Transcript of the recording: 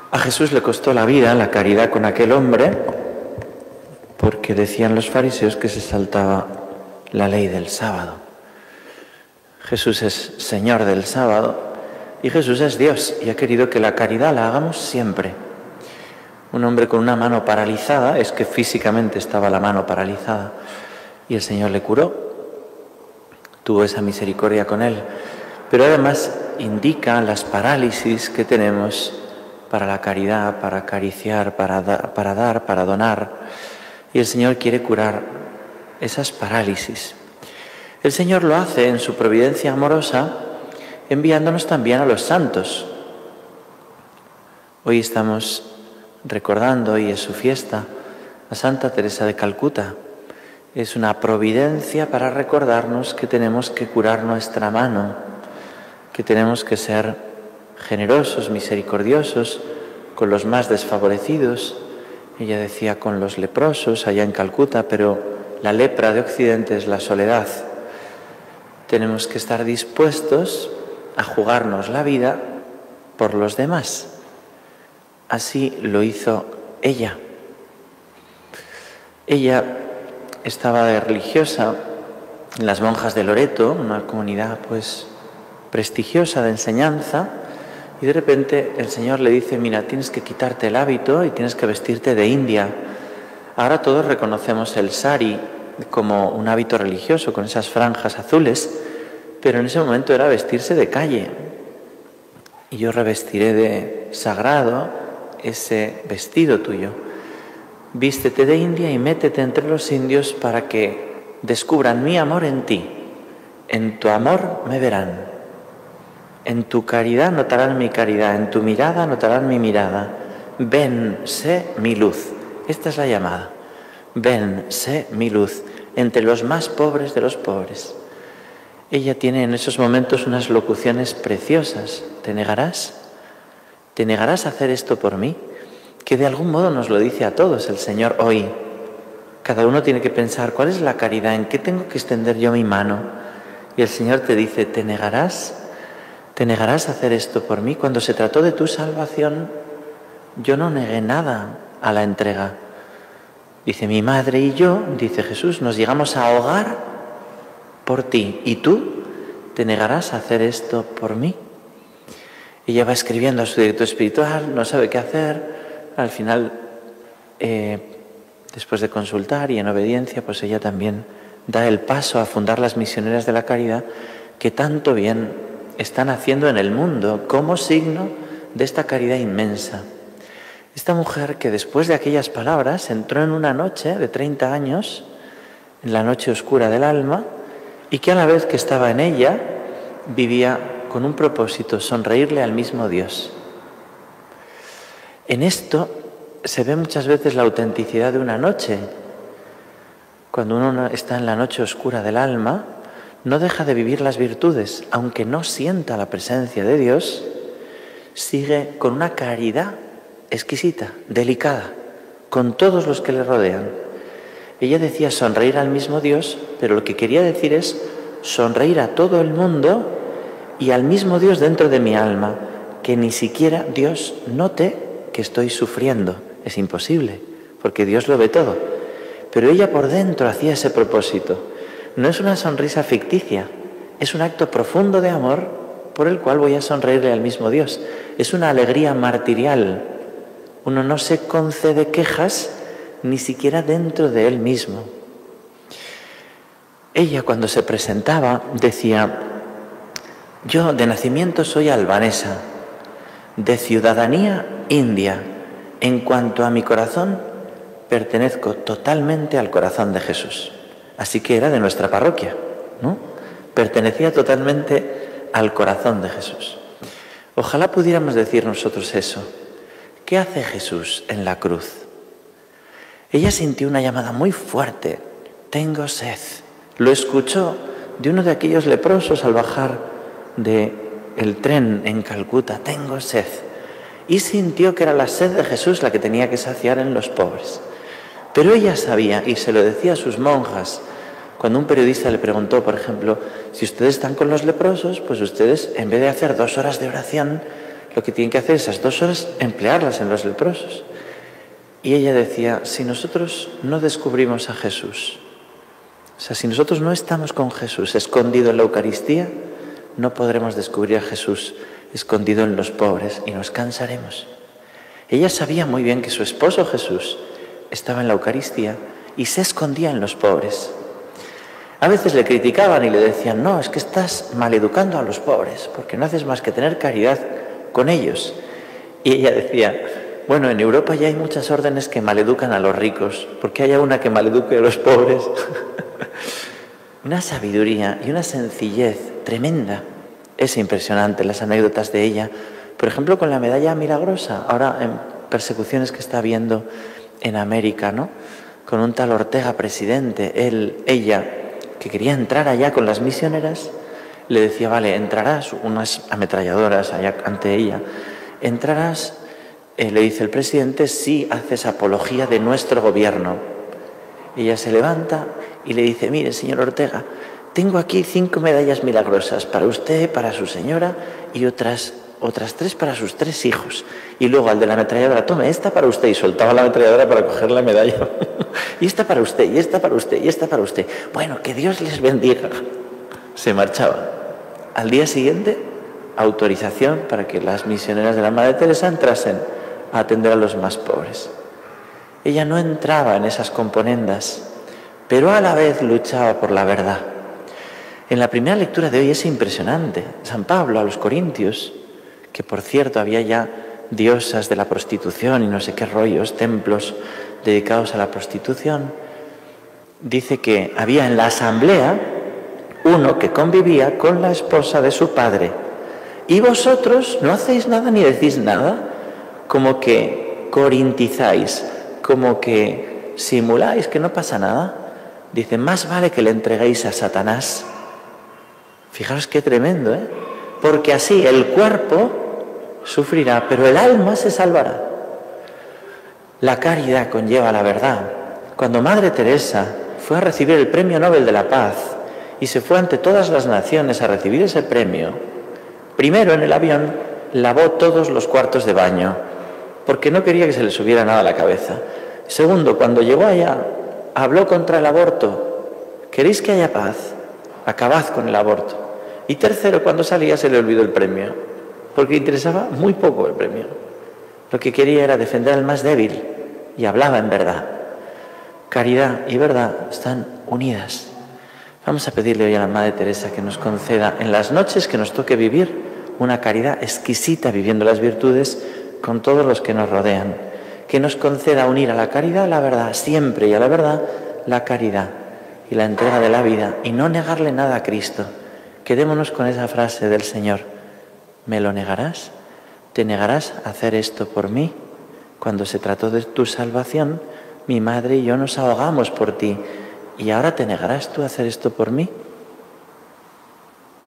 A Jesús le costó la vida la caridad con aquel hombre, porque decían los fariseos que se saltaba la ley del sábado. Jesús es Señor del sábado y Jesús es Dios y ha querido que la caridad la hagamos siempre. Un hombre con una mano paralizada, es que físicamente estaba la mano paralizada, y el Señor le curó, tuvo esa misericordia con él, pero además indica las parálisis que tenemos para la caridad, para acariciar, para dar, para donar, y el Señor quiere curar esas parálisis. El Señor lo hace en su providencia amorosa, enviándonos también a los santos. Hoy estamos recordando, hoy es su fiesta, a Santa Teresa de Calcuta. Es una providencia para recordarnos que tenemos que curar nuestra mano, que tenemos que ser generosos, misericordiosos con los más desfavorecidos. Ella decía con los leprosos allá en Calcuta, pero la lepra de Occidente es la soledad. Tenemos que estar dispuestos a jugarnos la vida por los demás. Así lo hizo ella. Ella estaba de religiosa en las monjas de Loreto, una comunidad pues prestigiosa de enseñanza, y de repente el Señor le dice: mira, tienes que quitarte el hábito y tienes que vestirte de india. Ahora todos reconocemos el sari como un hábito religioso con esas franjas azules, pero en ese momento era vestirse de calle. Y yo revestiré de sagrado ese vestido tuyo. Vístete de india y métete entre los indios para que descubran mi amor en ti. En tu amor me verán. En tu caridad notarán mi caridad. En tu mirada notarán mi mirada. Ven, sé mi luz. Esta es la llamada. Ven, sé mi luz. Entre los más pobres de los pobres. Ella tiene en esos momentos unas locuciones preciosas. ¿Te negarás? ¿Te negarás a hacer esto por mí? Que de algún modo nos lo dice a todos el Señor hoy. Cada uno tiene que pensar: ¿cuál es la caridad? ¿En qué tengo que extender yo mi mano? Y el Señor te dice: ¿te negarás? ¿Te negarás a hacer esto por mí? Cuando se trató de tu salvación, yo no negué nada a la entrega. Dice: mi madre y yo, dice Jesús, nos llegamos a ahogar por ti. ¿Y tú te negarás a hacer esto por mí? Ella va escribiendo a su director espiritual, no sabe qué hacer. Al final, después de consultar y en obediencia, pues ella también da el paso a fundar las misioneras de la caridad, que tanto bien están haciendo en el mundo como signo de esta caridad inmensa. Esta mujer que después de aquellas palabras entró en una noche de 30 años, en la noche oscura del alma, y que a la vez que estaba en ella vivía con un propósito: sonreírle al mismo Dios. En esto se ve muchas veces la autenticidad de una noche. Cuando uno está en la noche oscura del alma, no deja de vivir las virtudes, aunque no sienta la presencia de Dios, sigue con una caridad exquisita, delicada, con todos los que le rodean. Ella decía sonreír al mismo Dios, pero lo que quería decir es sonreír a todo el mundo y al mismo Dios dentro de mi alma, que ni siquiera Dios note que estoy sufriendo. Es imposible, porque Dios lo ve todo. Pero ella por dentro hacía ese propósito. No es una sonrisa ficticia, es un acto profundo de amor por el cual voy a sonreírle al mismo Dios. Es una alegría martirial. Uno no se concede quejas ni siquiera dentro de él mismo. Ella, cuando se presentaba, decía: yo de nacimiento soy albanesa, de ciudadanía india. En cuanto a mi corazón, pertenezco totalmente al corazón de Jesús. Así que era de nuestra parroquia, ¿no? Pertenecía totalmente al corazón de Jesús. Ojalá pudiéramos decir nosotros eso. ¿Qué hace Jesús en la cruz? Ella sintió una llamada muy fuerte: tengo sed. Lo escuchó de uno de aquellos leprosos al bajar del tren en Calcuta: tengo sed. Y sintió que era la sed de Jesús la que tenía que saciar en los pobres. Pero ella sabía, y se lo decía a sus monjas, cuando un periodista le preguntó, por ejemplo, si ustedes están con los leprosos, pues ustedes, en vez de hacer 2 horas de oración, lo que tienen que hacer esas 2 horas, emplearlas en los leprosos. Y ella decía, si nosotros no descubrimos a Jesús, o sea, si nosotros no estamos con Jesús escondido en la Eucaristía, no podremos descubrir a Jesús escondido en los pobres y nos cansaremos. Ella sabía muy bien que su esposo Jesús estaba en la Eucaristía y se escondía en los pobres. A veces le criticaban y le decían, no, es que estás maleducando a los pobres, porque no haces más que tener caridad con ellos. Y ella decía, bueno, en Europa ya hay muchas órdenes que maleducan a los ricos, porque haya una que maleduque a los pobres. Una sabiduría y una sencillez tremenda. Es impresionante las anécdotas de ella. Por ejemplo, con la medalla milagrosa, ahora en persecuciones que está habiendo en América, ¿no? Con un tal Ortega presidente, ella, que quería entrar allá con las misioneras, le decía, vale, entrarás, unas ametralladoras allá ante ella, entrarás, le dice el presidente, si haces apología de nuestro gobierno. Ella se levanta y le dice, mire, señor Ortega, tengo aquí 5 medallas milagrosas para usted, para su señora y otras 3 para sus 3 hijos. Y luego al de la ametralladora, tome esta para usted, y soltaba la ametralladora para coger la medalla. Y esta para usted, y esta para usted, y esta para usted. Bueno, que Dios les bendiga. Se marchaba. Al día siguiente, autorización para que las misioneras de la Madre Teresa entrasen a atender a los más pobres. Ella no entraba en esas componendas, pero a la vez luchaba por la verdad. En la primera lectura de hoy es impresionante. San Pablo a los Corintios, que por cierto había ya diosas de la prostitución y no sé qué rollos, templos dedicados a la prostitución, dice que había en la asamblea uno que convivía con la esposa de su padre. Y vosotros no hacéis nada ni decís nada, como que corintizáis, como que simuláis que no pasa nada. Dice, más vale que le entreguéis a Satanás. Fijaros qué tremendo, ¿eh? Porque así el cuerpo sufrirá, pero el alma se salvará. La caridad conlleva la verdad. Cuando Madre Teresa fue a recibir el Premio Nobel de la Paz y se fue ante todas las naciones a recibir ese premio, primero en el avión lavó todos los cuartos de baño, porque no quería que se le subiera nada a la cabeza. Segundo, cuando llegó allá, habló contra el aborto. ¿Queréis que haya paz? Acabad con el aborto. Y tercero, cuando salía se le olvidó el premio, porque interesaba muy poco el premio. Lo que quería era defender al más débil y hablaba en verdad. Caridad y verdad están unidas. Vamos a pedirle hoy a la Madre Teresa que nos conceda en las noches que nos toque vivir una caridad exquisita viviendo las virtudes con todos los que nos rodean. Que nos conceda unir a la caridad la verdad siempre y a la verdad la caridad y la entrega de la vida y no negarle nada a Cristo. Quedémonos con esa frase del Señor. ¿Me lo negarás? ¿Te negarás a hacer esto por mí? Cuando se trató de tu salvación, mi madre y yo nos ahogamos por ti. ¿Y ahora te negarás tú a hacer esto por mí?